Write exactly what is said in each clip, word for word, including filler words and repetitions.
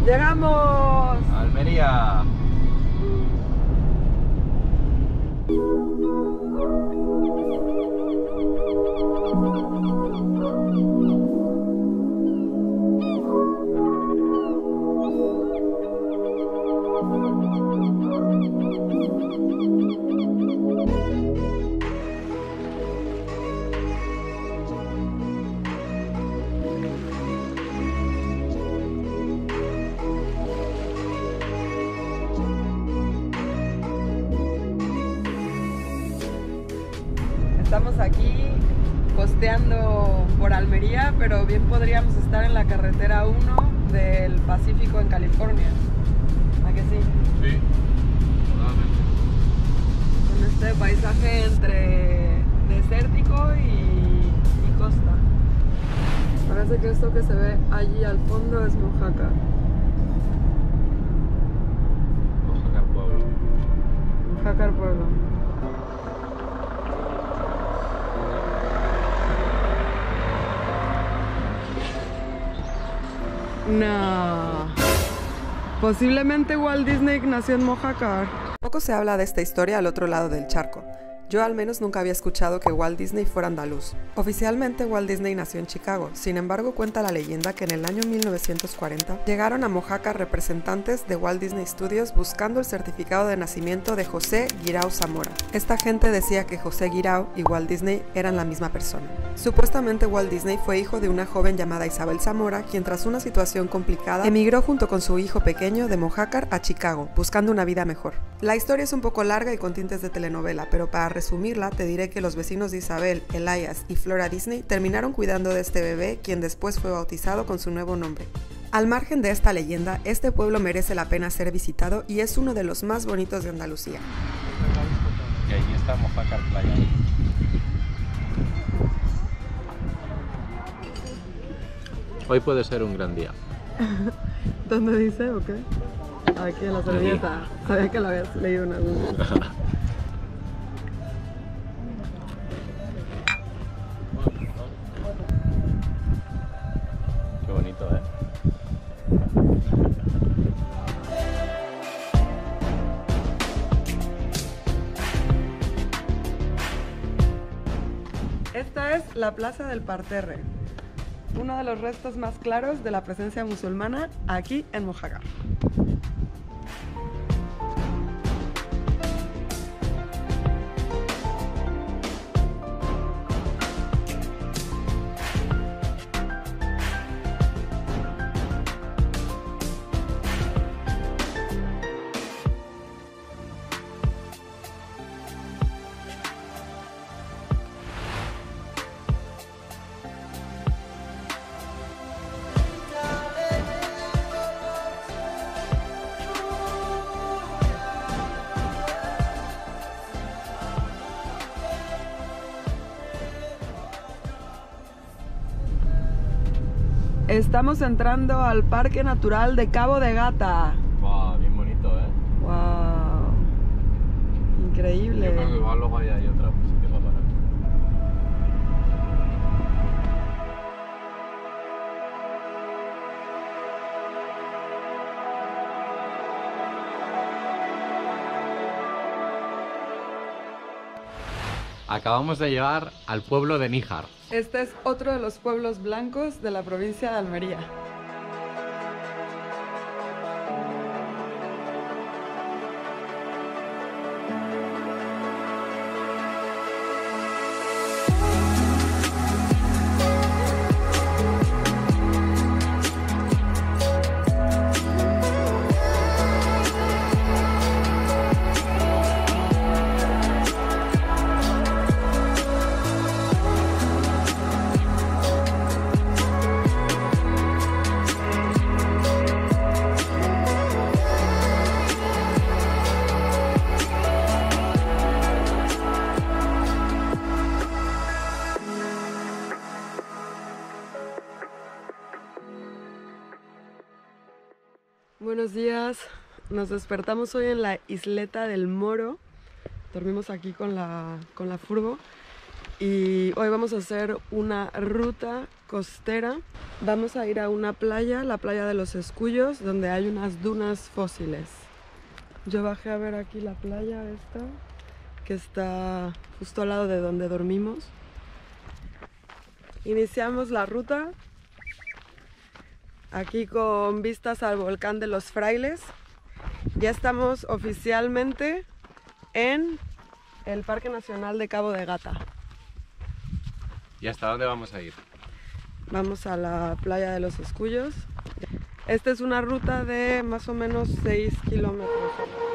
¡Llegamos! ¡Almería! Estamos aquí costeando por Almería, pero bien podríamos estar en la carretera uno del Pacífico en California. ¿A que sí? Sí, totalmente. Con este paisaje entre desértico y, y costa. Parece que esto que se ve allí al fondo es Mojácar. Mojácar Pueblo. Mojácar Pueblo. No. Posiblemente Walt Disney nació en Mojácar. Poco se habla de esta historia al otro lado del charco. Yo al menos nunca había escuchado que Walt Disney fuera andaluz. Oficialmente Walt Disney nació en Chicago, sin embargo cuenta la leyenda que en el año mil novecientos cuarenta llegaron a Mojácar representantes de Walt Disney Studios buscando el certificado de nacimiento de José Guirao Zamora. Esta gente decía que José Guirao y Walt Disney eran la misma persona. Supuestamente Walt Disney fue hijo de una joven llamada Isabel Zamora, quien tras una situación complicada emigró junto con su hijo pequeño de Mojácar a Chicago, buscando una vida mejor. La historia es un poco larga y con tintes de telenovela, pero para resumirla, te diré que los vecinos de Isabel, Elias y Flora Disney terminaron cuidando de este bebé, quien después fue bautizado con su nuevo nombre. Al margen de esta leyenda, este pueblo merece la pena ser visitado y es uno de los más bonitos de Andalucía. Y allí está Mojácar Playa. Hoy puede ser un gran día. ¿Dónde dice o qué? Aquí en la servilleta. Sabía que lo habías leído en algún momento. Qué bonito, ¿eh? Esta es la Plaza del Parterre, uno de los restos más claros de la presencia musulmana aquí en Mojácar. Estamos entrando al Parque Natural de Cabo de Gata. Wow, bien bonito, ¿eh? Wow, increíble. Yo creo que igual luego hay, hay otra sitio para parar. Acabamos de llegar al pueblo de Níjar. Este es otro de los pueblos blancos de la provincia de Almería. Buenos días, nos despertamos hoy en la isleta del Moro, dormimos aquí con la, con la furgo y hoy vamos a hacer una ruta costera. Vamos a ir a una playa, la playa de los Escullos, donde hay unas dunas fósiles. Yo bajé a ver aquí la playa esta, que está justo al lado de donde dormimos. Iniciamos la ruta aquí con vistas al volcán de los Frailes. Ya estamos oficialmente en el Parque Nacional de Cabo de Gata. ¿Y hasta dónde vamos a ir? Vamos a la playa de los Escullos. Esta es una ruta de más o menos seis kilómetros.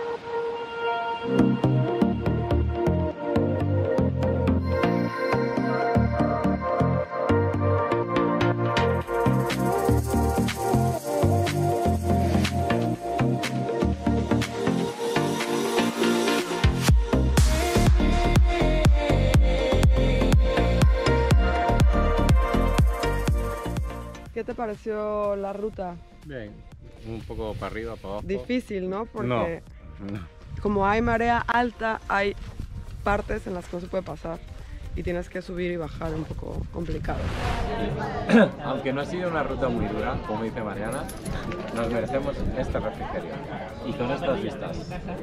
¿Qué te pareció la ruta? Bien, un poco para arriba, para abajo. Difícil, ¿no? Porque No, no. como hay marea alta, hay partes en las que no se puede pasar y tienes que subir y bajar, un poco complicado. Aunque no ha sido una ruta muy dura, como dice Mariana, nos merecemos este refrigerio. Y con estas vistas.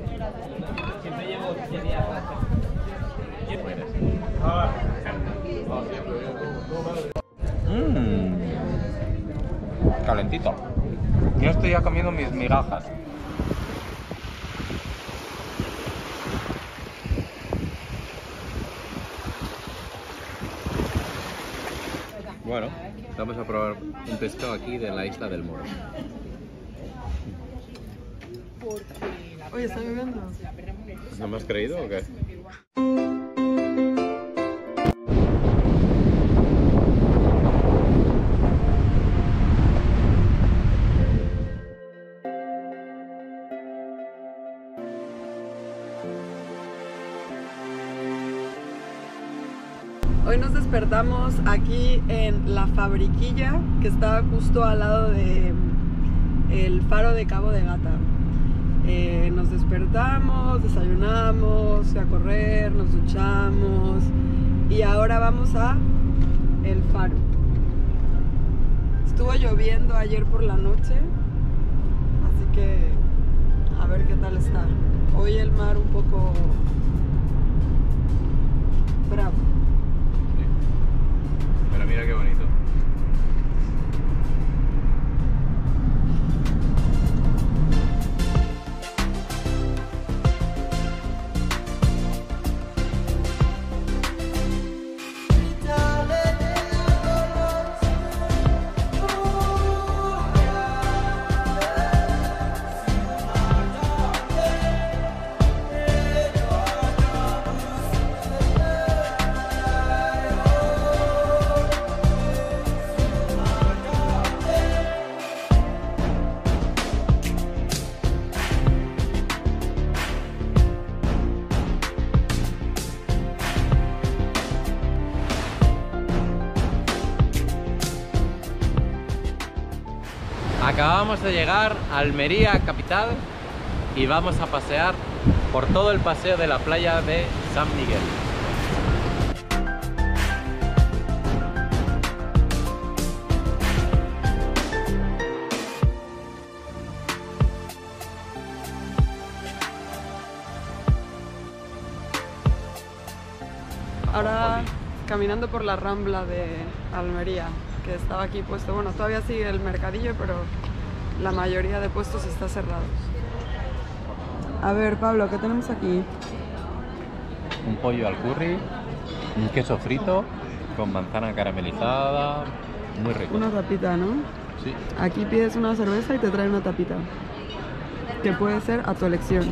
Mmm, calentito. Yo estoy ya comiendo mis migajas. Bueno, vamos a probar un pescado aquí de la isla del Moro. Oye, ¿está lloviendo? ¿No me has creído o qué? Hoy nos despertamos aquí en La Fabriquilla, que está justo al lado de el faro de Cabo de Gata. Eh, nos despertamos, desayunamos, fui a correr, nos duchamos y ahora vamos a el faro. Estuvo lloviendo ayer por la noche, así que a ver qué tal está. Hoy el mar un poco bravo. Pero mira qué bonito. Acabamos de llegar a Almería capital y vamos a pasear por todo el paseo de la playa de San Miguel. Ahora caminando por la Rambla de Almería, que estaba aquí puesto, bueno, todavía sigue el mercadillo, pero la mayoría de puestos está cerrados. A ver, Pablo, ¿qué tenemos aquí? Un pollo al curry, un queso frito con manzana caramelizada, muy rico. Una tapita, ¿no? Sí. Aquí pides una cerveza y te trae una tapita, que puede ser a tu elección.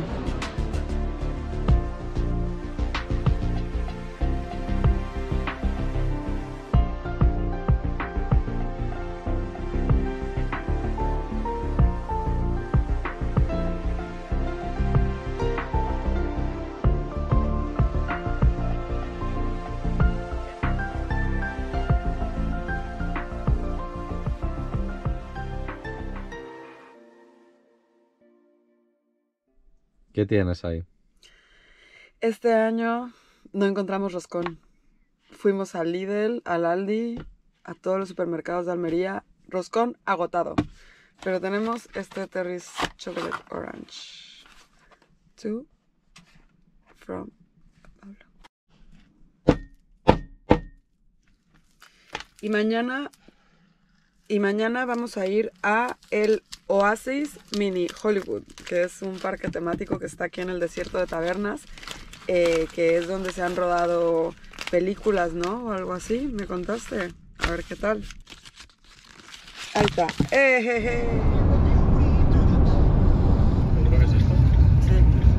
¿Qué tienes ahí? Este año no encontramos roscón. fuimos al Lidl, al Aldi, a todos los supermercados de Almería. Roscón agotado. Pero tenemos este Terry's Chocolate Orange. To from Pablo. Y mañana, y mañana vamos a ir a el Oasis Mini Hollywood, que es un parque temático que está aquí en el desierto de Tabernas, eh, que es donde se han rodado películas, ¿no? O algo así, me contaste. A ver qué tal. Ahí está. ¡Eh, je, je! ¿Seguro que es esto? Sí.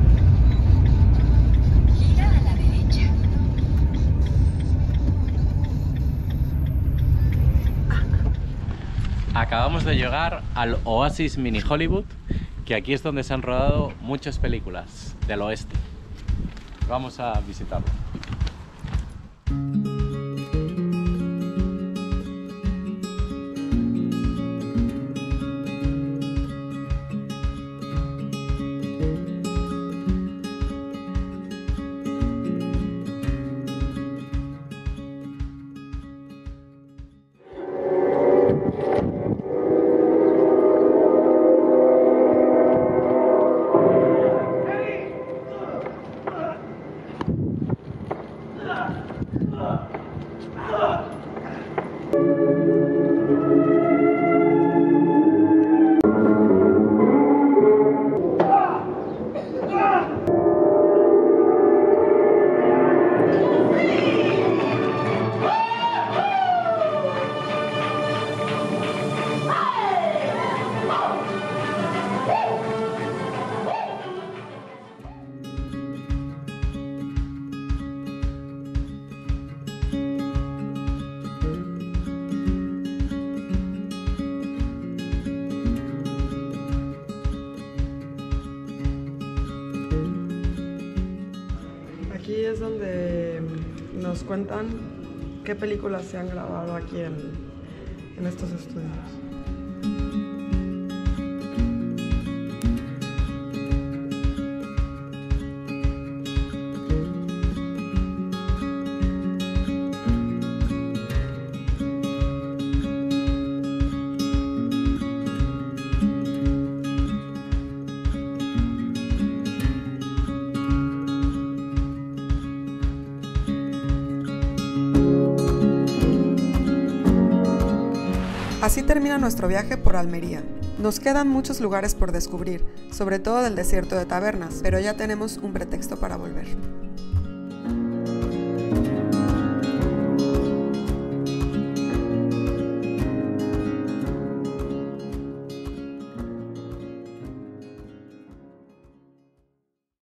Gira a la derecha. Acabamos de llegar al Oasis Mini Hollywood, que aquí es donde se han rodado muchas películas del oeste. Vamos a visitarlo. Aquí es donde nos cuentan qué películas se han grabado aquí en, en estos estudios. Así termina nuestro viaje por Almería. Nos quedan muchos lugares por descubrir, sobre todo del desierto de Tabernas, pero ya tenemos un pretexto para volver.